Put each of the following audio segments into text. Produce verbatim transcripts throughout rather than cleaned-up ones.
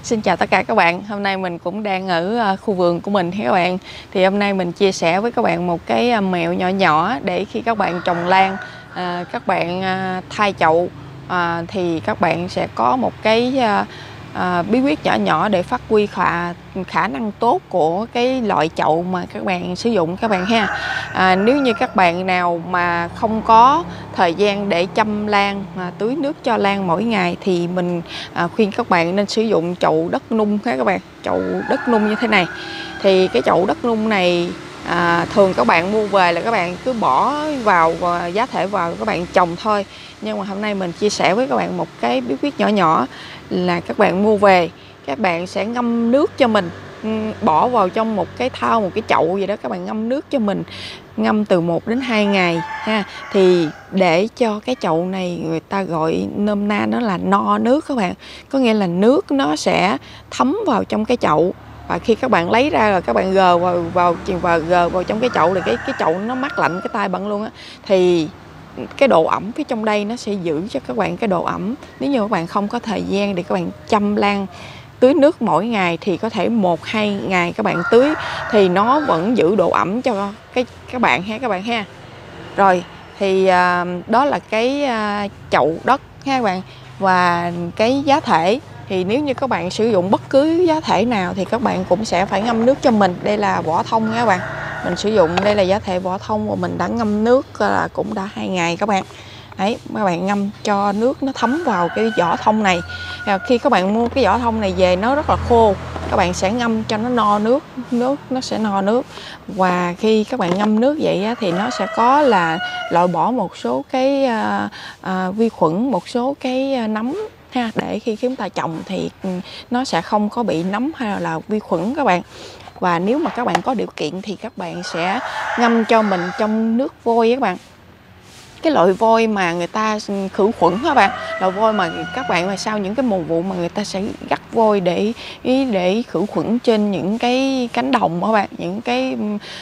Xin chào tất cả các bạn. Hôm nay mình cũng đang ở khu vườn của mình các bạn. Thì hôm nay mình chia sẻ với các bạn một cái mẹo nhỏ nhỏ để khi các bạn trồng lan, à, các bạn à, thay chậu à, thì các bạn sẽ có một cái à, à, bí quyết nhỏ nhỏ để phát huy khả khả năng tốt của cái loại chậu mà các bạn sử dụng các bạn ha. À, nếu như các bạn nào mà không có thời gian để chăm lan mà tưới nước cho lan mỗi ngày thì mình à, khuyên các bạn nên sử dụng chậu đất nung ha các bạn. Chậu đất nung như thế này. Thì cái chậu đất nung này à, thường các bạn mua về là các bạn cứ bỏ vào và giá thể vào các bạn trồng thôi. Nhưng mà hôm nay mình chia sẻ với các bạn một cái bí quyết nhỏ nhỏ là các bạn mua về, các bạn sẽ ngâm nước cho mình, bỏ vào trong một cái thau, một cái chậu gì đó, các bạn ngâm nước cho mình, ngâm từ một đến hai ngày ha. Thì để cho cái chậu này, người ta gọi nôm na nó là no nước các bạn. Có nghĩa là nước nó sẽ thấm vào trong cái chậu, và khi các bạn lấy ra rồi các bạn gờ vào vào và gờ vào trong cái chậu thì cái cái chậu nó mát lạnh cái tay bạn luôn á. Thì cái độ ẩm phía trong đây nó sẽ giữ cho các bạn cái độ ẩm. Nếu như các bạn không có thời gian để các bạn chăm lan tưới nước mỗi ngày thì có thể một hai ngày các bạn tưới thì nó vẫn giữ độ ẩm cho cái các bạn ha các bạn ha. Rồi thì à, đó là cái à, chậu đất ha các bạn. Và cái giá thể thì nếu như các bạn sử dụng bất cứ giá thể nào thì các bạn cũng sẽ phải ngâm nước cho mình. Đây là vỏ thông nha các bạn. Mình sử dụng đây là giá thể vỏ thông và mình đã ngâm nước là cũng đã hai ngày các bạn. Đấy, các bạn ngâm cho nước nó thấm vào cái vỏ thông này. Khi các bạn mua cái vỏ thông này về nó rất là khô, các bạn sẽ ngâm cho nó no nước, nước nó sẽ no nước. Và khi các bạn ngâm nước vậy á, thì nó sẽ có là loại bỏ một số cái à, à, vi khuẩn, một số cái nấm ha, để khi chúng ta trồng thì nó sẽ không có bị nấm hay là vi khuẩn các bạn. Và nếu mà các bạn có điều kiện thì các bạn sẽ ngâm cho mình trong nước vôi các bạn. Cái loại vôi mà người ta khử khuẩn các bạn, loại vôi mà các bạn mà sau những cái mùa vụ mà người ta sẽ gắt vôi để để khử khuẩn trên những cái cánh đồng các bạn, những cái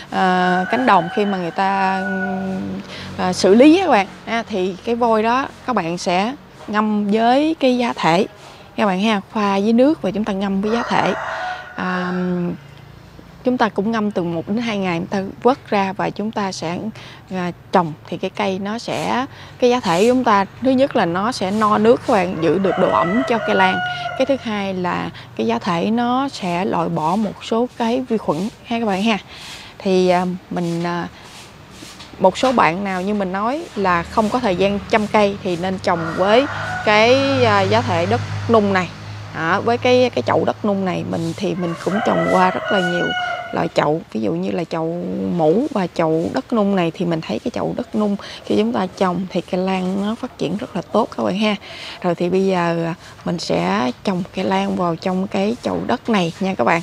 à, cánh đồng khi mà người ta à, xử lý các bạn à, thì cái vôi đó các bạn sẽ ngâm với cái giá thể các bạn ha, pha với nước và chúng ta ngâm với giá thể. À, chúng ta cũng ngâm từ một đến hai ngày, chúng ta vớt ra và chúng ta sẽ à, trồng thì cái cây nó sẽ, cái giá thể chúng ta thứ nhất là nó sẽ no nước các bạn, giữ được độ ẩm cho cây lan. Cái thứ hai là cái giá thể nó sẽ loại bỏ một số cái vi khuẩn ha các bạn ha. Thì à, mình à, một số bạn nào như mình nói là không có thời gian chăm cây thì nên trồng với cái à, giá thể đất nung này. À, với cái cái chậu đất nung này mình thì mình cũng trồng qua rất là nhiều loại chậu, ví dụ như là chậu mũ và chậu đất nung này thì mình thấy cái chậu đất nung khi chúng ta trồng thì cây lan nó phát triển rất là tốt các bạn ha. Rồi thì bây giờ mình sẽ trồng cây lan vào trong cái chậu đất này nha các bạn.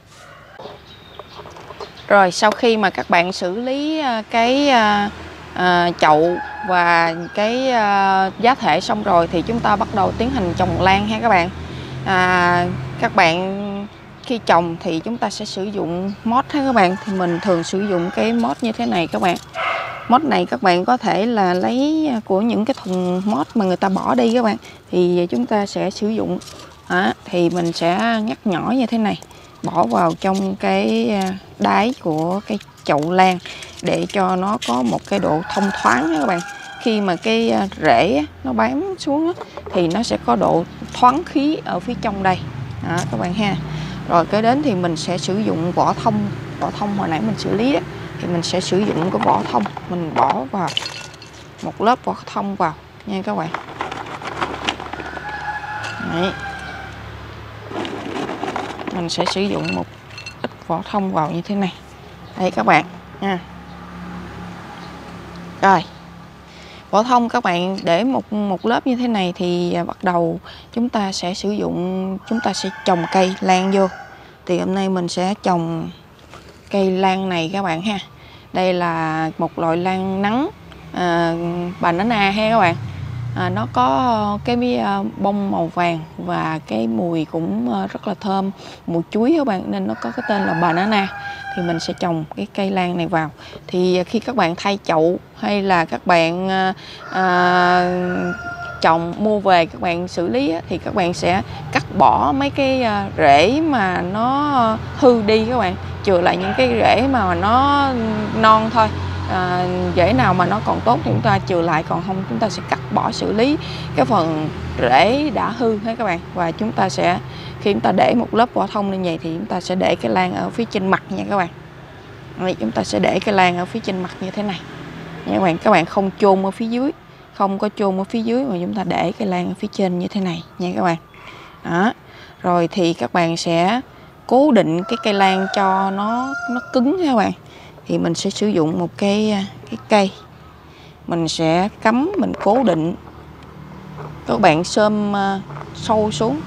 Rồi sau khi mà các bạn xử lý cái à, à, chậu và cái à, giá thể xong rồi thì chúng ta bắt đầu tiến hành trồng lan ha các bạn. À, các bạn khi trồng thì chúng ta sẽ sử dụng mót ha các bạn. Thì mình thường sử dụng cái mót như thế này các bạn. Mót này các bạn có thể là lấy của những cái thùng mót mà người ta bỏ đi các bạn. Thì chúng ta sẽ sử dụng à, thì mình sẽ ngắt nhỏ như thế này, bỏ vào trong cái đáy của cái chậu lan để cho nó có một cái độ thông thoáng các bạn. Khi mà cái rễ nó bám xuống thì nó sẽ có độ thoáng khí ở phía trong đây đó, các bạn ha. Rồi cái đến thì mình sẽ sử dụng vỏ thông, vỏ thông hồi nãy mình xử lý đó, thì mình sẽ sử dụng cái vỏ thông, mình bỏ vào một lớp vỏ thông vào nha các bạn. Đấy. Mình sẽ sử dụng một ít vỏ thông vào như thế này đây các bạn nha. Rồi vỏ thông các bạn để một một lớp như thế này thì bắt đầu chúng ta sẽ sử dụng, chúng ta sẽ trồng cây lan vô. Thì hôm nay mình sẽ trồng cây lan này các bạn ha. Đây là một loại lan nắng à, banana ha các bạn. À, nó có cái bông màu vàng và cái mùi cũng rất là thơm, mùi chuối các bạn, nên nó có cái tên là banana. Thì mình sẽ trồng cái cây lan này vào. Thì khi các bạn thay chậu hay là các bạn à, trồng mua về các bạn xử lý á, thì các bạn sẽ cắt bỏ mấy cái rễ mà nó hư đi các bạn, chừa lại những cái rễ mà nó non thôi. À, rễ nào mà nó còn tốt thì chúng ta chừa lại, còn không chúng ta sẽ cắt bỏ xử lý cái phần rễ đã hư hết các bạn. Và chúng ta sẽ khi chúng ta để một lớp vỏ thông như vậy thì chúng ta sẽ để cây lan ở phía trên mặt nha các bạn. Đây, chúng ta sẽ để cây lan ở phía trên mặt như thế này nha các bạn. Các bạn không chôn ở phía dưới, không có chôn ở phía dưới mà chúng ta để cây lan ở phía trên như thế này nha các bạn. Đó. Rồi thì các bạn sẽ cố định cái cây lan cho nó nó cứng nha các bạn. Thì mình sẽ sử dụng một cái cái cây, mình sẽ cắm, mình cố định. Các bạn xôm uh, sâu xuống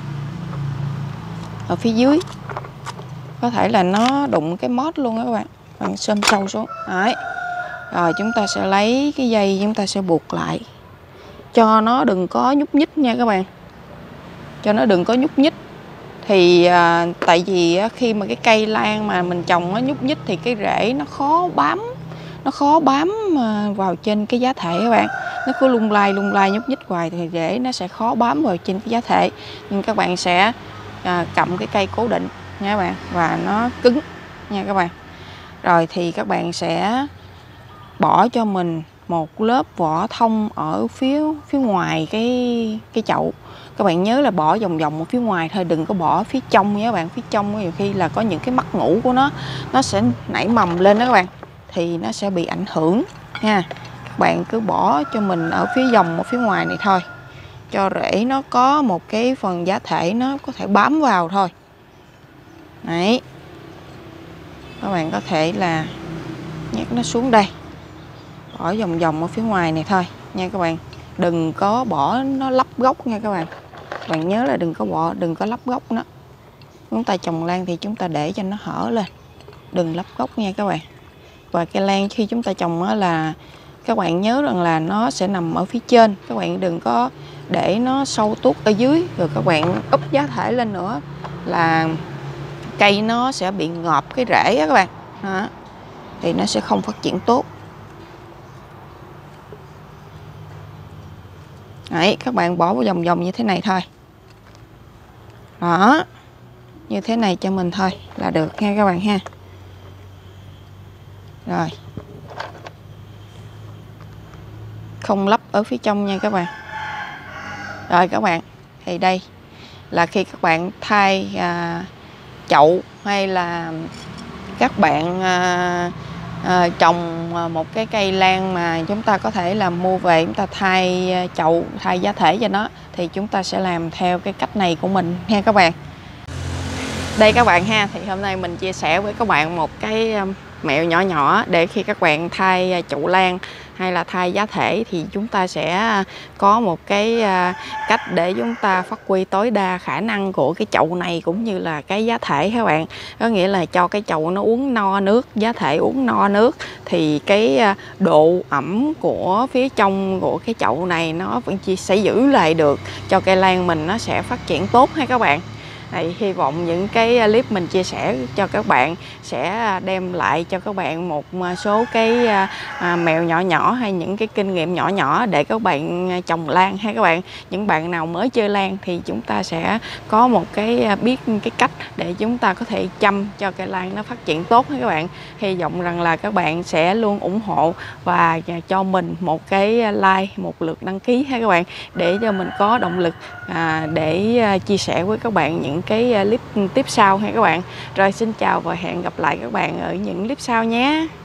ở phía dưới, có thể là nó đụng cái mót luôn đó các bạn. Bạn xôm sâu xuống. Đấy. Rồi chúng ta sẽ lấy cái dây, chúng ta sẽ buộc lại cho nó đừng có nhúc nhích nha các bạn, cho nó đừng có nhúc nhích. Thì à, tại vì á, khi mà cái cây lan mà mình trồng nó nhúc nhích thì cái rễ nó khó bám, nó khó bám vào trên cái giá thể các bạn. Nó cứ lung lay lung lay nhúc nhích hoài thì rễ nó sẽ khó bám vào trên cái giá thể. Nhưng các bạn sẽ à, cầm cái cây cố định nha các bạn, và nó cứng nha các bạn. Rồi thì các bạn sẽ bỏ cho mình một lớp vỏ thông ở phía phía ngoài cái cái chậu. Các bạn nhớ là bỏ vòng vòng ở phía ngoài thôi, đừng có bỏ phía trong nha các bạn. Phía trong nhiều khi là có những cái mắc ngủ của nó, nó sẽ nảy mầm lên đó các bạn, thì nó sẽ bị ảnh hưởng nha. Các bạn cứ bỏ cho mình ở phía vòng ở phía ngoài này thôi, cho rễ nó có một cái phần giá thể nó có thể bám vào thôi. Đấy. Các bạn có thể là nhét nó xuống đây, bỏ vòng vòng ở phía ngoài này thôi nha các bạn. Đừng có bỏ nó lắp gốc nha các bạn. Các bạn nhớ là đừng có bỏ, đừng có lắp gốc nó. Chúng ta trồng lan thì chúng ta để cho nó hở lên, đừng lắp gốc nha các bạn. Và cây lan khi chúng ta trồng á là các bạn nhớ rằng là nó sẽ nằm ở phía trên, các bạn đừng có để nó sâu tuốt ở dưới, rồi các bạn úp giá thể lên nữa là cây nó sẽ bị ngợp cái rễ á các bạn. Đó. Thì nó sẽ không phát triển tốt. Đấy, các bạn bỏ vào vòng vòng như thế này thôi. Đó. Như thế này cho mình thôi là được nha các bạn ha. Rồi. Không lắp ở phía trong nha các bạn. Rồi các bạn, thì đây là khi các bạn thay à, chậu hay là các bạn à, à, trồng một cái cây lan mà chúng ta có thể là mua về, chúng ta thay chậu, thay giá thể cho nó, thì chúng ta sẽ làm theo cái cách này của mình nha các bạn. Đây các bạn ha, thì hôm nay mình chia sẻ với các bạn một cái mẹo nhỏ nhỏ để khi các bạn thay chậu lan hay là thay giá thể thì chúng ta sẽ có một cái cách để chúng ta phát huy tối đa khả năng của cái chậu này cũng như là cái giá thể các bạn. Có nghĩa là cho cái chậu nó uống no nước, giá thể uống no nước thì cái độ ẩm của phía trong của cái chậu này nó vẫn chỉ sẽ giữ lại được cho cây lan mình nó sẽ phát triển tốt ha các bạn. Thì hy vọng những cái clip mình chia sẻ cho các bạn sẽ đem lại cho các bạn một số cái à, mẹo nhỏ nhỏ hay những cái kinh nghiệm nhỏ nhỏ để các bạn trồng lan ha các bạn. Những bạn nào mới chơi lan thì chúng ta sẽ có một cái biết cái cách để chúng ta có thể chăm cho cây lan nó phát triển tốt ha các bạn. Hy vọng rằng là các bạn sẽ luôn ủng hộ và cho mình một cái like, một lượt đăng ký ha các bạn, để cho mình có động lực à, để chia sẻ với các bạn những cái clip tiếp sau ha các bạn. Rồi xin chào và hẹn gặp lại các bạn ở những clip sau nhé.